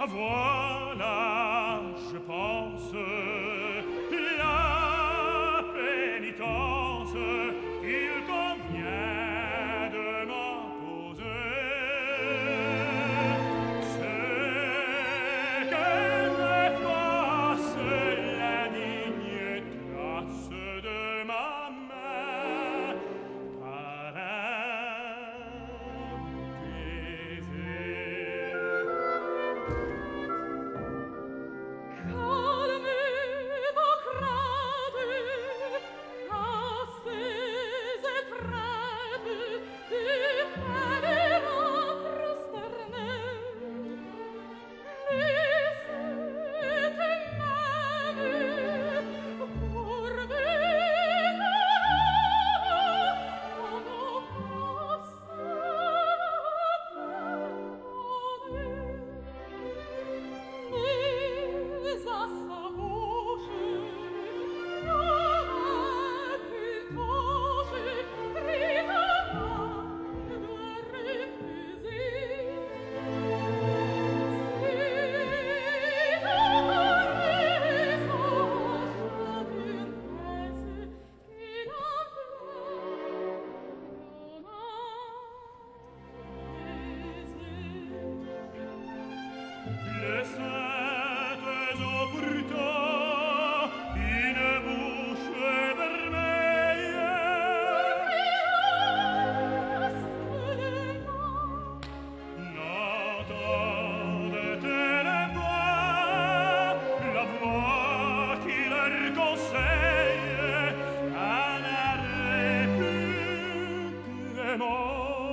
Voilà, je pense, la pénitence qu'il convient de m'imposer. C'est qu'elle m'efface l'indigne trace de ma main par un baiser. Les saintes ont pourtant une bouche vermeille. N'entendent-elles pas la voix qui leur conseille un arrêt plus clément?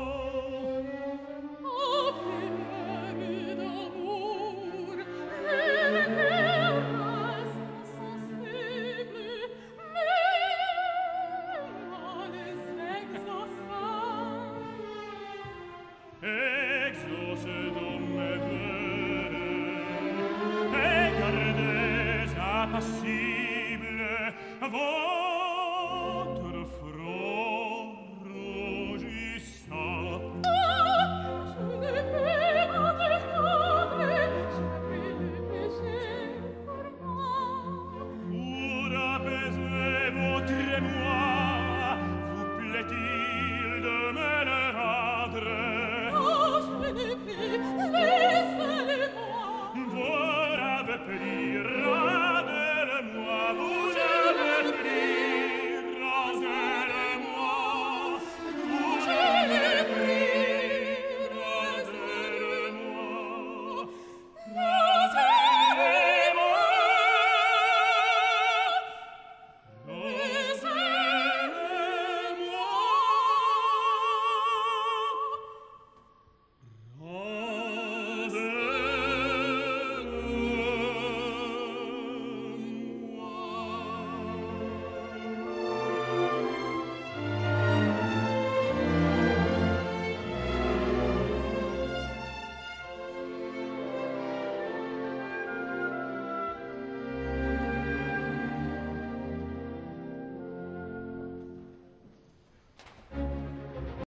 Exauce dans mes voeux et gardez impassible vos